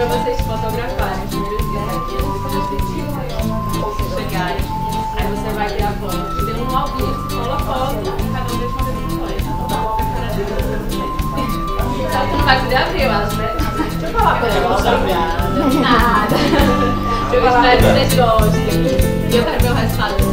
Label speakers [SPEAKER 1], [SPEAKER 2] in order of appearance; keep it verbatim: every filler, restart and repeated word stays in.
[SPEAKER 1] pra vocês fotografarem os primeiros dias aqui, depois vocês chegarem. Aí você vai ter a foto. Tem um ao vivo, você cola a foto e cada um deixa uma vez com dois. Só que tu não vai poder abrir, eu acho, né?
[SPEAKER 2] Deixa eu falar com ela.
[SPEAKER 1] Nada. Eu espero que vocês gostem. E eu quero ver o resultado.